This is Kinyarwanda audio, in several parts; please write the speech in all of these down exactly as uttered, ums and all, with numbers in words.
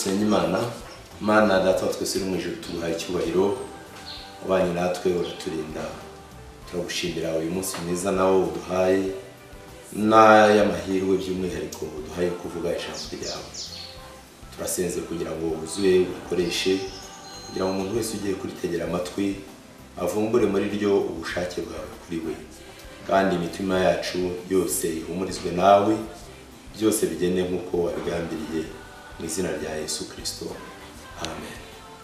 dusenge Imana. Mana data twese mu ijuru tuguhaye icyubahiro, abanye natwe uraturinda, turagushimira uyu munsi mwiza nawo uduhaye n'aya mahirwe by'umwihariko uduhaye kuvuga ijambo ryawe. Turasenze kugira ngo wuzuye ukoreshe, kugira ngo umuntu wese ugiye kuritegera amatwi avumbure muri ryo ubushake bwawe kuri we, kandi imitima yacu yose ihumurizwe nawe, byose bigende nk'uko wabigambiriye mu izina rya Yesu Kristo. Amen.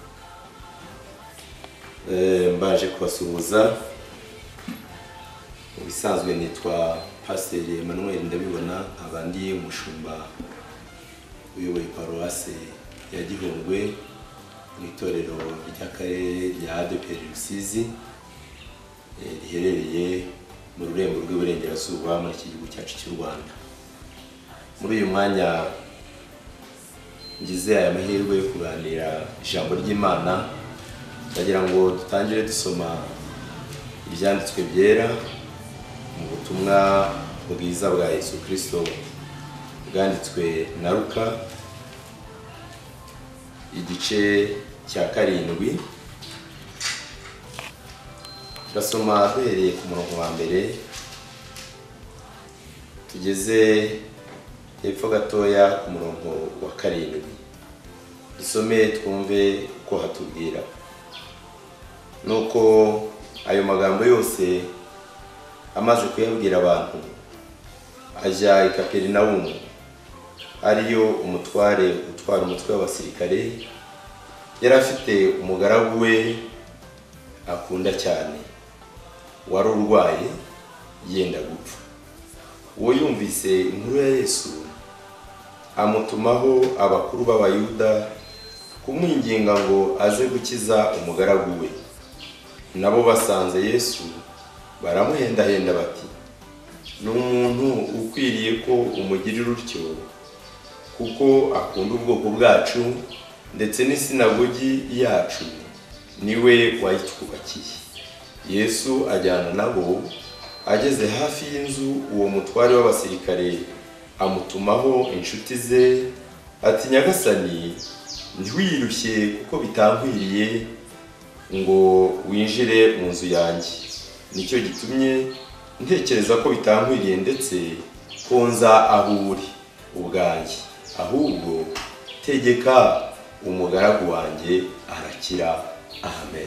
Eh mbaje kubasuhuza. Ubisanzwe nitwa Pasteur Emmanuel Ndabibona, abandi umushumba uyoboye paroisse ya Gihundwe mu itorero ry'akarere rya A D P R Rusizi riherereye mu rurembo rw'iburengerazuba muri iki gihugu cyacu cy'u Rwanda. Muri uyu mwanya ngize aya mahirwe yo kuganira ijambo ry'Imana, ndagira ngo dutangire dusoma ibyanditswe byera mu butumwa bwiza bwa Yesu Kristo bwanditswe na Luka igice cya karindwi. Turasoma duhereye ku murongo wa mbere tugeze hepfo gatoya ku murongo wa karindwi. Dusome twumve uko hatubwira. Nuko ayo magambo yose amaze kuyabwira abantu, ajya i Kaperinawumu. Ariyo umutware utwara umutwe w'abasirikare yari afite umugaragu we akunda cyane, wari urwaye yenda gupfa. Uwo yumvise inkuru ya Yesu amutumaho abakuru b'Abayuda kumwinginga ngo aze gukiza umugaragu we. Nabo basanze Yesu baramuhendahenda bati, n'umuntu ukwiriye ko umugirira utyo, kuko akunda ubwoko bwacu ndetse n'isinagogi yacu niwe wayitwubakiye. Yesu ajyana nabo, ageze hafi y'inzu uwo mutware w'abasirikare amutumaho inshuti ze ati, Nyagasani, ntiwirushye kuko bitankwiriye ngo winjire mu nzu yanjye. Nicyo gitumye ntekereza ko bitankwiriye ndetse ko nza aho uri ubwanjye, ahubwo tegeka umugaragu wanjye arakira. Amen.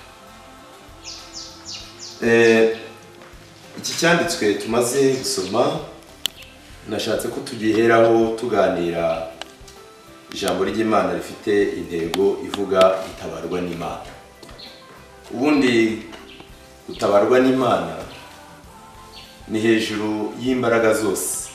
Eh iki cyanditswe tumaze gusoma, nashatse ko tugiheraho tuganira ijambo ry'Imana rifite intego ivuga itabarwa n'Imana. Ubundi utabarwa n'Imana ni hejuru y'imbaraga zose.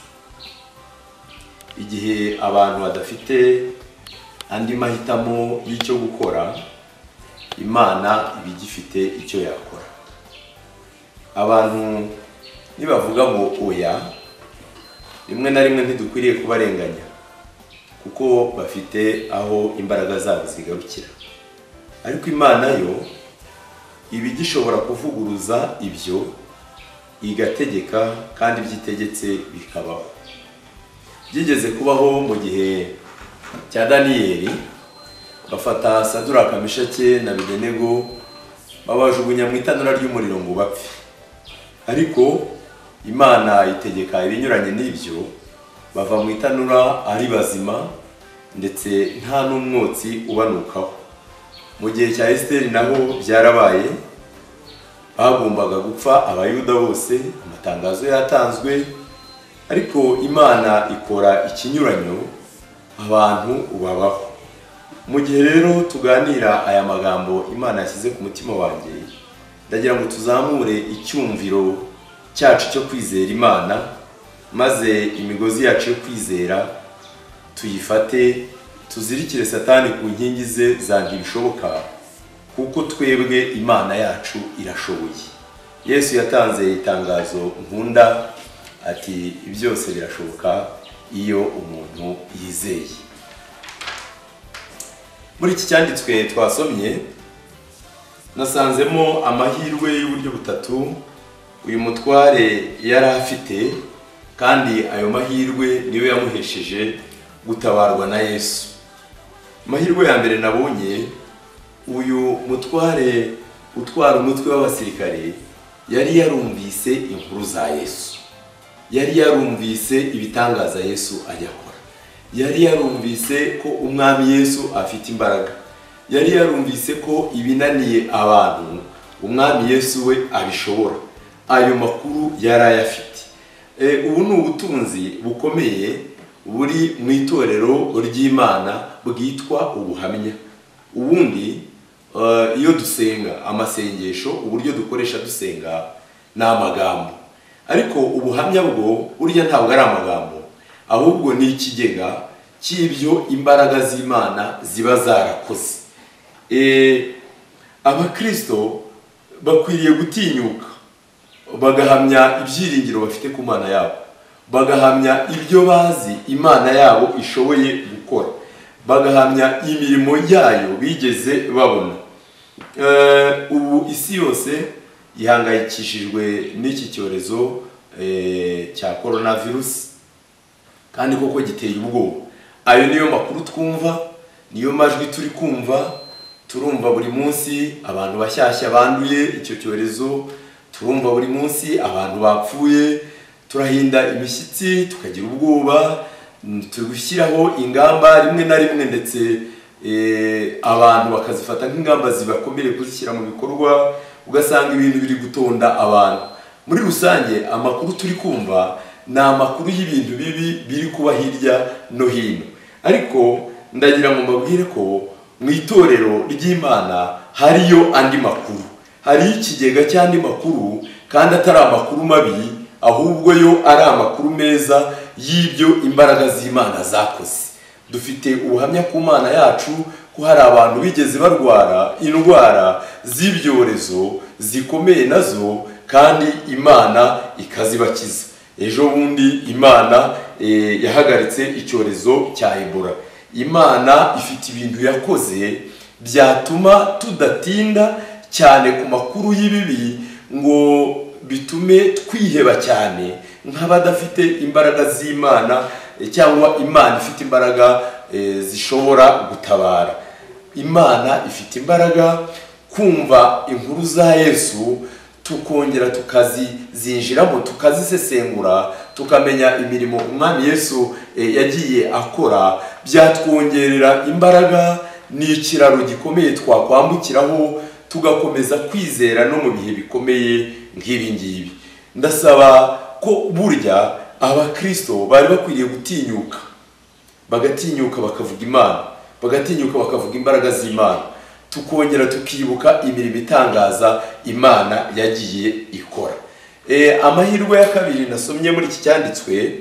Igihe abantu badafite andi mahitamo y'icyo gukora, Imana ibigifite icyo yakora. Abantu nibavuga ngo oya, rimwe na rimwe ntidukwiriye kubarenganya, kuko bafite aho imbaraga zabo zigarukira. Ariko Imana yo ibigishobora kuvuguruza ibyo, igategeka, kandi byitegetse bikabaho. Byigeze kubaho mu gihe cya Daniyeli, bafata Saduraka, Meshaki na Abedenego babajugunya mu itanura ry'umuriro ngo bapfe. Ariko Imana itegeka ibinyuranye n'ibyo, bava mu itanura ari bazima ndetse nta n'umwotsi ubanukaho. Mu gihe cya Esiteri naho byarabaye, bagombaga gupfa Abayuda bose, amatangazo yatanzwe, ariko Imana ikora ikinyuranyo, abantu babaho. Mu gihe rero tuganira aya magambo Imana yashyize ku mutima wanjye, ndagira ngo tuzamure icyumviro cyacu cyo kwizera Imana, maze imigozi yacu yo kwizera tuyifate, tuzirikire Satani ku nkingi ze za ntibishoboka, kuko twebwe Imana yacu irashoboye. Yesu yatanze itangazo nkunda ati, byose birashoboka iyo umuntu yizeye. Muri iki cyanditswe twasomye, nasanzemo amahirwe y'uburyo butatu uyu mutware yari afite, kandi ayo mahirwe niwe yamuhesheje gutabarwa na Yesu. Amahirwe ya mbere nabonye, uyu mutware utwara umutwe w'abasirikare yari yarumvise inkuru za Yesu, yari yarumvise ibitangaza Yesu ajya akora, yari yarumvise ko umwami Yesu afite imbaraga, yari yarumvise ko ibinaniye abantu umwami Yesu we abishobora. Ayo makuru yari ayafite. E, ubu ni ubutunzi bukomeye buri mu itorero ry'Imana bwitwa ubuhamya. Ubundi uh, iyo dusenga amasengesho, uburyo dukoresha dusenga ni amagambo, ariko ubuhamya bwo burya ntabwo ari amagambo, ahubwo ni ikigega cy'ibyo imbaraga z'Imana ziba zarakoze. E, abakristo bakwiriye gutinyuka bagahamya ibyiringiro bafite ku Mana yabo, bagahamya ibyo bazi Imana yabo ishoboye gukora, bagahamya imirimo yayo bigeze babona. Uh, ubu isi yose ihangayikishijwe n'iki cyorezo eh, cya coronavirus, kandi koko giteye ubwoba. Ayo niyo makuru twumva, niyo majwi turi kumva. Turumva buri munsi abantu bashyashya banduye icyo cyorezo, turumva buri munsi abantu bapfuye, turahinda imishyitsi tukagira ubwoba, tugushyiraho ingamba rimwe na rimwe, ndetse e, abantu bakazifata nk'ingamba zibakomere kuzishyira mu bikorwa, ugasanga ibintu biri gutonda abantu. Muri rusange amakuru turi kumva ni amakuru y'ibintu bibi biri kuba hirya no hino, ariko ndagira ngo mbabwire ko mu itorero ry'Imana hariyo andi makuru, hari ikigega cy'andi makuru, kandi atari amakuru mabi, ahubwo yo ari amakuru meza y'ibyo imbaraga z'Imana zakoze. Dufite ubuhamya ku Mana yacu ko hari abantu bigeze barwara indwara z'ibyorezo zikomeye nazo, kandi Imana ikazibakiza. Ejo bundi Imana e, yahagaritse icyorezo cya Ebola. Imana ifite ibintu yakoze byatuma tudatinda cyane ku makuru y'ibibi ngo bitume twiheba cyane nk'abadafite imbaraga z'Imana, cyangwa Imana ifite imbaraga e, zishobora gutabara. Imana ifite imbaraga kumva inkuru za Yesu, tukongera tukazizinjiramo, tukazisesengura, tukamenya imirimo umwami Yesu e, yagiye akora, byatwongerera imbaraga. Ni ikiraro gikomeye twakwambukiraho tugakomeza kwizera no mu bihe bikomeye nk'ibi ngibi. Ndasaba ko burya abakristo bari bakwiriye gutinyuka, bagatinyuka bakavuga Imana, bagatinyuka bakavuga imbaraga z'Imana, tukongera tukibuka imirimo itangaza Imana yagiye ikora. E, amahirwe ya kabiri nasomye muri iki cyanditswe,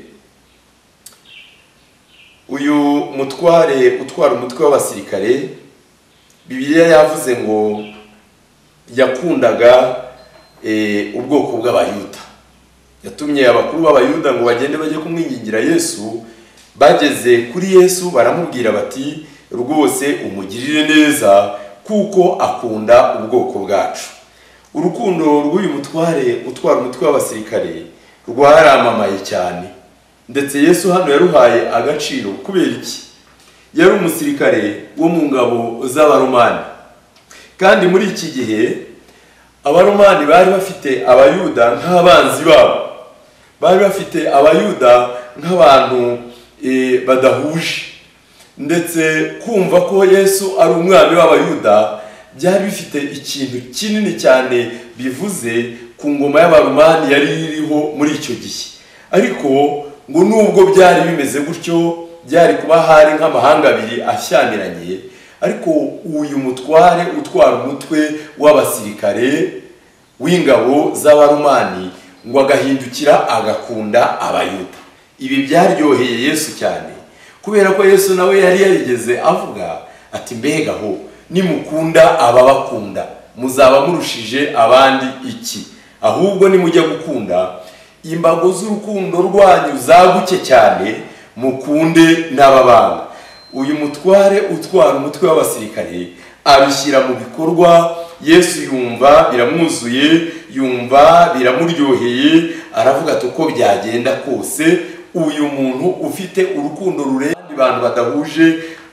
uyu mutware utwara umutwe w'abasirikare, Bibiliya yavuze ngo yakundaga e, ubwoko bw'Abayuda. Yatumye abakuru b'Abayuda ngo bagende bajye kumwingingira Yesu. Bageze kuri Yesu baramubwira bati, rwose umugirire neza kuko akunda ubwoko bwacu. Urukundo rw'uyu mutware utwara umutwe w'abasirikare rwaramamaye cyane, ndetse Yesu hano yaruhaye agaciro. Kubera iki? Yari umusirikare wo mu ngabo z'Abaromani, kandi muri iki gihe Abaromani bari bafite Abayuda nk'abanzi babo, bari bafite Abayuda nk'abantu e, badahuje, ndetse kumva ko Yesu ari umwami w'Abayuda byari bifite ikintu kinini cyane bivuze ku ngoma y'Abaromani yari iriho muri icyo gihe. Ariko ngo nubwo byari bimeze gutyo, byari kuba hari nk'amahanga abiri ashyamiranye, ariko uyu mutware utwara umutwe w'abasirikare w'ingabo z'Abaromani ngo agahindukira agakunda Abayuda. Ibi byaryoheye Yesu cyane, kubera ko Yesu nawe yari yarigeze avuga ati, mbega ho nimukunda ababakunda muzaba murushije abandi iki? Ahubwo nimujya gukunda, imbago z'urukundo rwanyu zaguke cyane, mukunde n'ababanga. Uyu mutware utwara umutwe w'abasirikare abishyira mu bikorwa. Yesu yumva biramwuzuye, yumva biramuryoheye, aravuga ati uko byagenda kose uyu muntu ufite urukundo rurenze abantu badahuje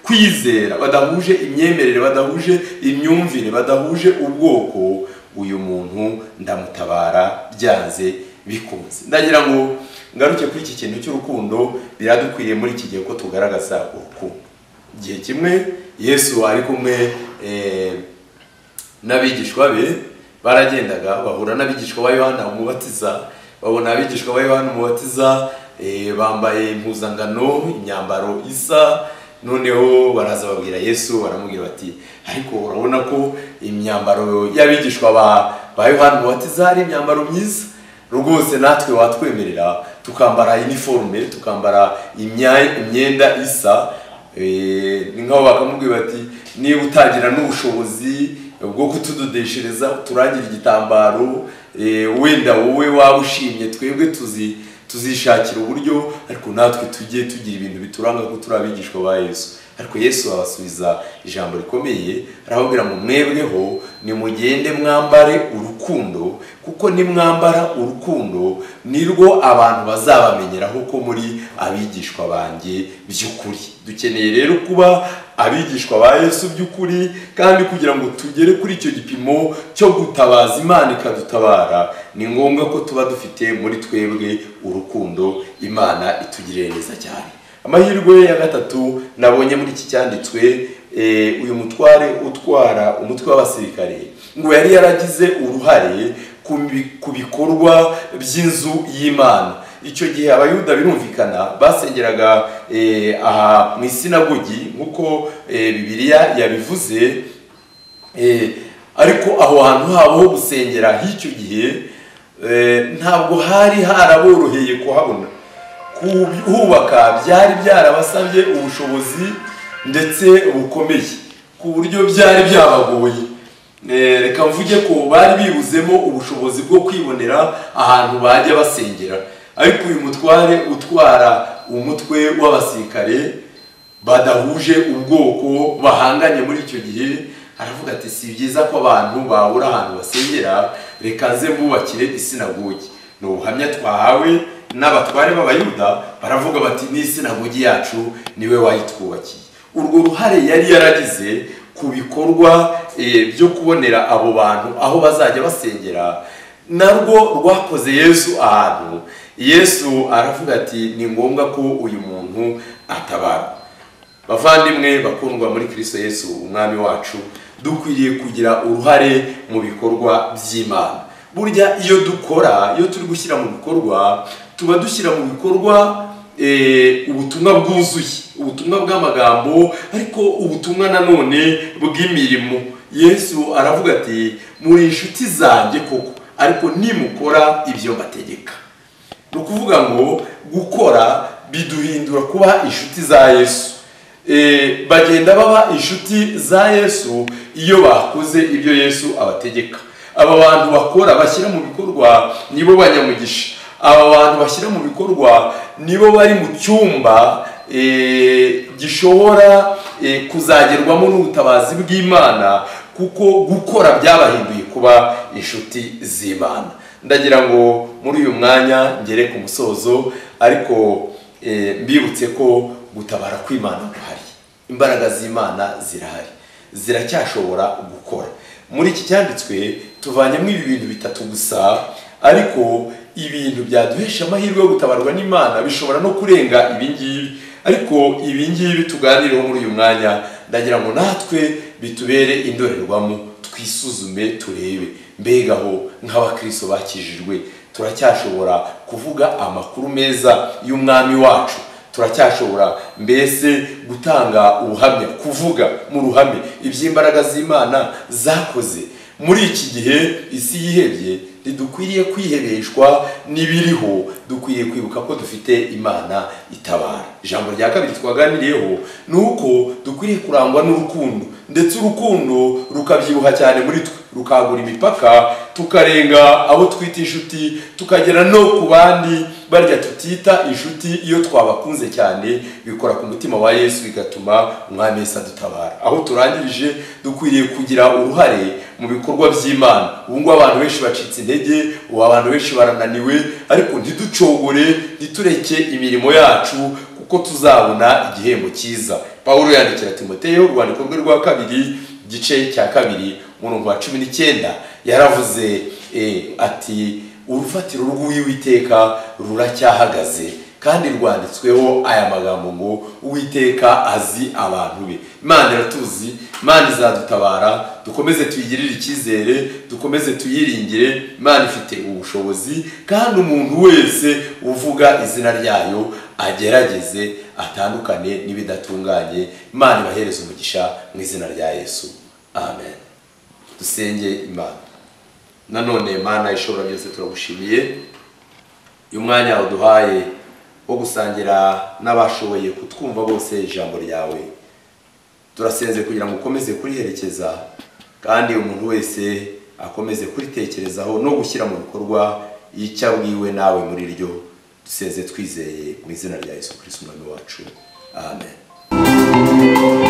kwizera, badahuje imyemerere, badahuje imyumvire, badahuje ubwoko, uyu muntu ndamutabara byanze bikunze. Ndagira ngo ngaruke kuri iki kintu cy'urukundo. Biradukwiriye muri iki gihe ko tugaragaza urukundo. Igihe kimwe Yesu ari kumwe eh, n'abigishwa be, baragendaga bahura n'abigishwa ba Yohana umubatiza. Babona abigishwa ba Yohana umubatiza eh, bambaye impuzangano, imyambaro isa. Noneho baraza babwira Yesu, baramubwira bati ariko urabona ko imyambaro y'abigishwa ba ba Yohana umubatiza ari imyambaro myiza, rwose natwe watwemerera tukambara uniforme, tukambara imyenda isa. Eh, ni nkaho bakamubwira bati niba utagira n'ubushobozi bwo kutudodeshereza turangira igitambaro, eh, wenda wowe waba ushimye, twebwe tuzi tuzishakira uburyo, ariko natwe tujye tugira ibintu bituranga ko turi abigishwa ba Yesu. Ariko Yesu abasubiza ijambo rikomeye, arababwira ngo mwebweho nimugende mwambare urukundo, kuko nimwambara urukundo nirwo abantu bazabamenyeraho ko muri abigishwa banjye by'ukuri. Dukeneye rero kuba abigishwa ba Yesu by'ukuri, kandi kugira ngo tugere kuri icyo gipimo cyo gutabaza Imana ikadutabara, ni ngombwa ko tuba dufite muri twebwe urukundo. Imana itugirire neza cyane. Amahirwe ya gatatu nabonye muri iki cyanditswe, eh, uyu mutware utwara umutwe w'abasirikare ngo yari yaragize uruhare ku bikorwa by'inzu y'Imana. Icyo gihe abayuda birumvikana basengeraga eh, aha mu isinagogi nk'uko eh, Bibiliya yabivuze, eh, ariko aho hantu habo ho gusengera h'icyo gihe eh, ntabwo hari haraboroheye kuhabona. Kuhubaka byari byarabasabye ubushobozi ndetse bukomeye, ku buryo byari byabagoye. Reka mvuge ko bari bibuzemo ubushobozi bwo kwibonera ahantu bajya basengera. Ariko uyu mutware utwara umutwe w'abasirikare badahuje ubwoko, bahanganye muri icyo gihe, aravuga ati si byiza ko abantu babura ahantu basengera, reka nze mbubakire isinagogi. Ni ubuhamya twahawe n'abatware b'abayuda, baravuga bati ni isinagogi yacu niwe wayitwubakiye. Urwo ruhare yari yaragize ku bikorwa e, byo kubonera abo bantu aho bazajya basengera, narwo rwakoze Yesu ahantu. Yesu aravuga ati ni ngombwa ko uyu muntu atabara. Bavandimwe bakundwa muri Kristo Yesu umwami wacu, dukwiriye kugira uruhare mu bikorwa by'Imana. Burya iyo dukora, iyo turi gushyira mu bikorwa, tuba dushyira mu bikorwa e, ubutumwa bwuzuye, ubutumwa bw'amagambo, ariko ubutumwa nanone bw'imirimo. Yesu aravuga ati muri inshuti zanjye koko, ariko nimukora ibyo mbategeka. Ni ukuvuga ngo gukora biduhindura kuba inshuti za Yesu. E, bagenda baba inshuti za Yesu iyo bakoze ibyo Yesu abategeka. Aba bantu bakora bashyira mu bikorwa nibo banyamugisha. Aba bantu bashyira mu bikorwa nibo bari mu cyumba e, gishobora e, kuzagerwamo n'ubutabazi bw'Imana, kuko gukora byabahinduye kuba inshuti z'Imana. Ndagira ngo muri uyu mwanya ngere ku musozo, ariko e, mbibutse ko gutabara kw'Imana guhari. Imbaraga z'Imana zirahari, ziracyashobora gukora. Muri iki cyanditswe tuvanyemo ibi bintu bitatu gusa, ariko ibintu byaduhesha amahirwe yo gutabarwa n'Imana bishobora no kurenga ibingibi. Ariko ibingibi tuganireho muri uyu mwanya, ndagira ngo natwe bitubere indorerwamo, twisuzume turebe mbegaho nk'abakristo bakijijwe turacyashobora kuvuga amakuru meza y'umwami wacu. Turacyashobora mbese gutanga ubuhamya, kuvuga mu ruhame iby'imbaraga z'Imana zakoze. Muri iki gihe isi yihebye, ntidukwiriye kwihebeshwa n'ibiriho, dukwiriye kwibuka ko dufite Imana itabara. Ijambo rya kabiri twaganiriyeho ni uko dukwiriye kurangwa n'urukundo, ndetse urukundo rukabyibuha cyane muri twe, rukagura imipaka, tukarenga abo twita inshuti, tukagera no ku bandi barya tutita inshuti. Iyo twabakunze cyane bikora ku mutima wa Yesu, bigatuma umwami Yesu adutabara. Aho turangirije, dukwiriye kugira uruhare mu bikorwa by'Imana. Ubu ngo abantu benshi bacitse intege, ubu abantu benshi barananiwe, ariko ntiducogore, ntitureke imirimo yacu, kuko tuzabona igihembo cyiza. Pawulo yandikira Timoteyo urwandiko rwe rwa kabiri gice cya kabiri umurongo wa cumi n'icyenda yaravuze eh, ati urufatiro rw'Uwiteka ruracyahagaze kandi rwanditsweho aya magambo ngo Uwiteka azi abantu be. Imana iratuzi, Imana izadutabara, dukomeze tuyigirire icyizere, dukomeze tuyiringire. Imana ifite ubushobozi kandi umuntu wese uvuga izina ryayo agerageze atandukane n'ibidatunganye. Imana ibahereze umugisha mu izina rya Yesu, amen. Dusenge Imana. Nanone Imana ishobora byose turagushimiye uyu mwanya uduhaye wo gusangira n'abashoboye kutwumva bose ijambo ryawe. Turasenze kugira ngo ukomeze kuriherekeza kandi umuntu wese akomeze kuritekerezaho no gushyira mu bikorwa icyo abwiwe nawe muri ryo. Dusenze twizeye mu izina rya Yesu Kristo umwami wacu, amen.